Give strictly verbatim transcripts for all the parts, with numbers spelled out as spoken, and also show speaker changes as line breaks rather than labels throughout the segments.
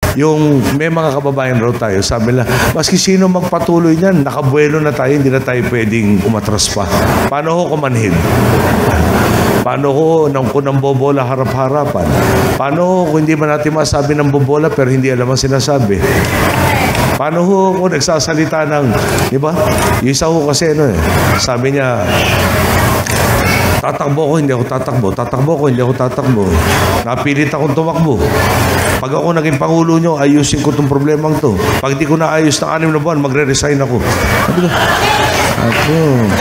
yung may mga kababayan raw tayo, sabi nila, maski sino magpatuloy niyan, nakabuelo na tayo, hindi na tayo pwedeng umatras pa. Paano ho kumanhid? Paano ko nang kunang bobola harap-harapan? Paano ho kung hindi man natin masabi ng bobola pero hindi alam ang sinasabi? Paano ho kung nagsasalita ng, di ba? Yung isa ho kasi, ano eh, sabi niya, tatakbo ko, hindi ako tatakbo. Tatakbo ko, hindi ako tatakbo. Napilit akong tumakbo. Pag ako naging pangulo nyo, ayusin ko itong problemang to. Pag di ko naayos ng anim na buwan, magre-resign ako. Sabi ko, ako.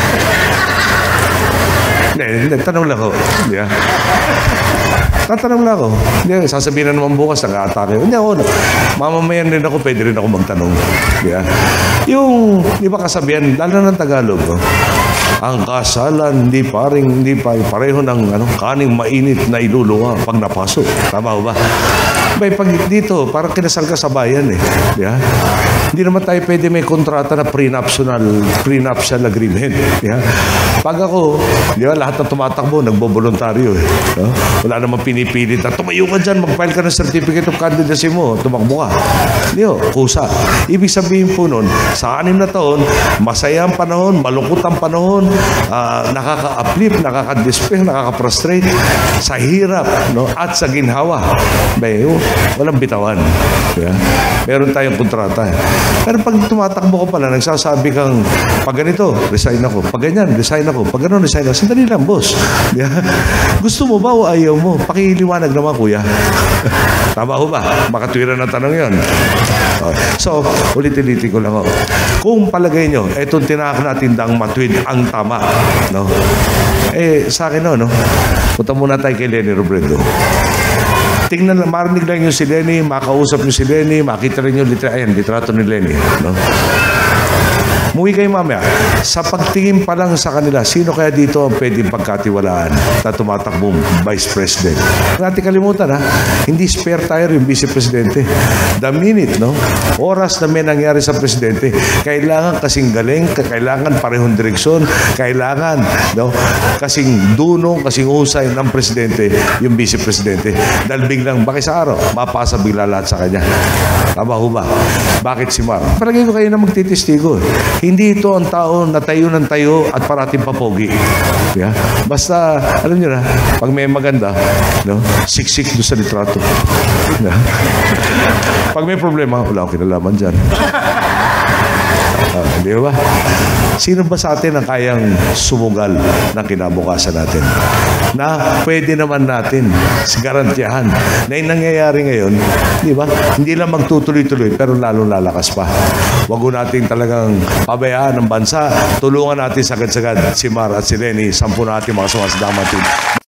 Hindi, hindi, tanong lang ako. Hindi ah. Tatanong lang ako. Hindi, sasabihin na naman bukas, nag-aatake. Hindi ako, mamamayan rin ako, pwede rin ako magtanong. Hindi ah. Yung, di ba kasabihan, lalo ng Tagalog, oh, ang kasalan, hindi paring, hindi pa, pareho ng ano, kaning mainit na iluluwa pag napasok. Tama ba? Bay, pag dito, parang kinasal ka sa bayan eh. Yeah? Hindi naman tayo pwede may kontrata na prenuptial, prenuptial agreement. Yeah? Pag ako, di ba, lahat na tumatakbo, nagbobolontaryo eh. No? Wala namang pinipilit na, tumayo ka dyan, mag-file ka ng certificate of candidacy mo, tumakbo ka. Hindi o, kusa. Ibig sabihin po nun, sa anim na taon, masaya ang panahon, malungkot ang panahon, uh, nakaka-uplift, nakaka-despair, nakaka-frustrate, sa hirap, no? At sa ginhawa. Bay, oh, walang bitawan. Yeah? Meron tayong kontrata. Pero pag tumatakbo ko pala, nagsasabi kang, pag ganito, resign ako. Pag ganyan, resign ako. Pag gano'n, resign ako. Sandali lang, boss. Yeah? Gusto mo ba o ayaw mo? Pakiliwanag naman, kuya. Tama ho ba? Makatwira na tanong yun. Okay. So, ulit-ulitin ko lang ako. Kung palagay nyo, etong tinahak natin dang matwid ang tama. No? Eh, sa akin no, no? Punta muna tayo kay Leni Robredo. Tingnan lang, marinig lang yung si Leni, makausap yung si Leni, makita rin yung litra, ayan, litrato ni Leni. No? Muwi kayo mamaya. Sa pagtingin pa lang sa kanila, sino kaya dito ang pwedeng pagkatiwalaan na tumatakbong Vice President? Huwag natin kalimutan, ha? Hindi spare tire yung Vice Presidente. The minute, no? Oras na may nangyari sa Presidente, kailangan kasing galing, kailangan parehong direksyon, kailangan, no? Kasing dunong, kasing usay ng Presidente, yung Vice Presidente. Dahil biglang, bakit sa araw, mapasa bigla lahat sa kanya. Tama ho ba? Bakit si Mar? Palagay ko kayo na magtitistigo. Hindi ito ang tao na tayo ng tayo at parating papogi. Yeah? Basta, alam nyo na, pag may maganda, no? Siksik doon sa litrato. Yeah? Pag may problema, wala akong kinalaman dyan. Uh, di ba? Sino ba sa atin ang kayang sumugal ng kinabukasan natin? Na pwede naman natin garantiyahan na yung nangyayari ngayon, di ba? Hindi lang magtutuloy-tuloy, pero lalong lalakas pa. Huwag ko natin talagang pabayaan ng bansa. Tulungan natin sagad-sagad si Mar at si Leni, sampu natin mga sumasadaman.